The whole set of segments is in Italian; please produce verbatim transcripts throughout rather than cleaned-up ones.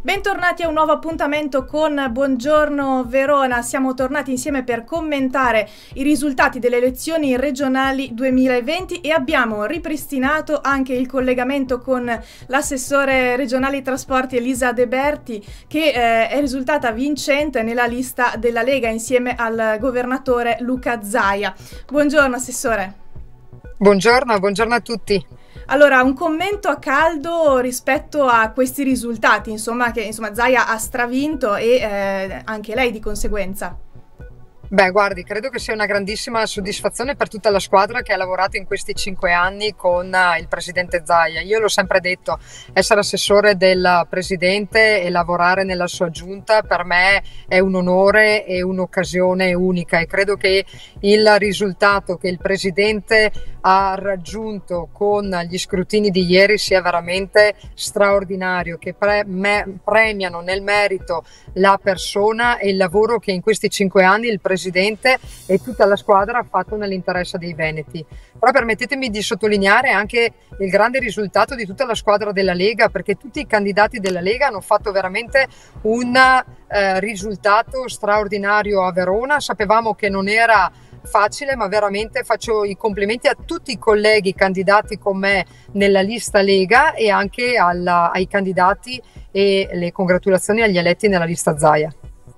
Bentornati a un nuovo appuntamento con Buongiorno Verona. Siamo tornati insieme per commentare i risultati delle elezioni regionali duemilaventi e abbiamo ripristinato anche il collegamento con l'assessore regionale ai trasporti Elisa De Berti, che eh, è risultata vincente nella lista della Lega insieme al governatore Luca Zaia. Buongiorno assessore. Buongiorno, buongiorno a tutti. Allora, un commento a caldo rispetto a questi risultati, insomma, che insomma Zaia ha stravinto e eh, anche lei di conseguenza. Beh, guardi, credo che sia una grandissima soddisfazione per tutta la squadra che ha lavorato in questi cinque anni con uh, il presidente Zaia. Io l'ho sempre detto, essere assessore del presidente e lavorare nella sua giunta per me è un onore e un'occasione unica, e credo che il risultato che il presidente ha raggiunto con gli scrutini di ieri sia veramente straordinario, che pre me premiano nel merito la persona e il lavoro che in questi cinque anni il presidente Presidente e tutta la squadra ha fatto nell'interesse dei veneti. Però permettetemi di sottolineare anche il grande risultato di tutta la squadra della Lega, perché tutti i candidati della Lega hanno fatto veramente un eh, risultato straordinario a Verona. Sapevamo che non era facile, ma veramente faccio i complimenti a tutti i colleghi candidati con me nella lista Lega e anche alla, ai candidati, e le congratulazioni agli eletti nella lista Zaia.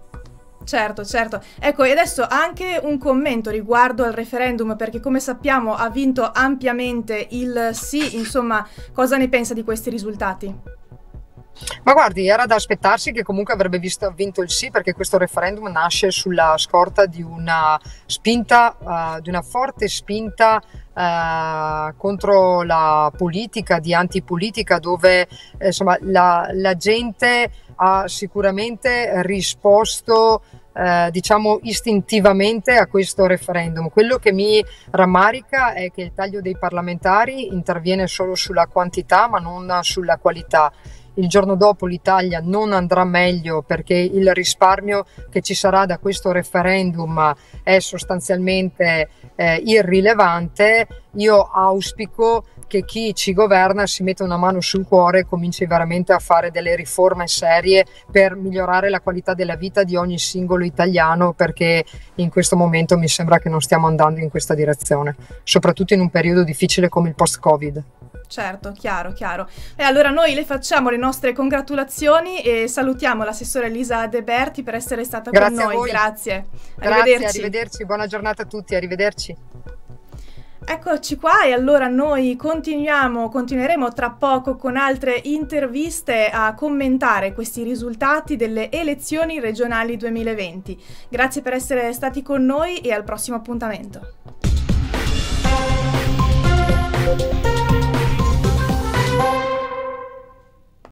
Certo, certo. Ecco, e adesso anche un commento riguardo al referendum, perché come sappiamo ha vinto ampiamente il sì, insomma, cosa ne pensa di questi risultati? Ma guardi, era da aspettarsi che comunque avrebbe visto, vinto il sì, perché questo referendum nasce sulla scorta di una spinta, uh, di una forte spinta uh, contro la politica, di antipolitica, dove eh, insomma la, la gente ha sicuramente risposto Eh, diciamo istintivamente a questo referendum. Quello che mi rammarica è che il taglio dei parlamentari interviene solo sulla quantità ma non sulla qualità. Il giorno dopo l'Italia non andrà meglio, perché il risparmio che ci sarà da questo referendum è sostanzialmente eh, irrilevante. Io auspico che chi ci governa si metta una mano sul cuore e cominci veramente a fare delle riforme serie per migliorare la qualità della vita di ogni singolo italiano, perché in questo momento mi sembra che non stiamo andando in questa direzione, soprattutto in un periodo difficile come il post-Covid. Certo, chiaro, chiaro. E allora noi le facciamo le nostre congratulazioni e salutiamo l'assessore Elisa De Berti per essere stata Grazie con noi. A voi. Grazie. Grazie, Arrivederci. arrivederci. Buona giornata a tutti, arrivederci. Eccoci qua, e allora noi continuiamo, continueremo tra poco con altre interviste a commentare questi risultati delle elezioni regionali duemilaventi. Grazie per essere stati con noi e al prossimo appuntamento.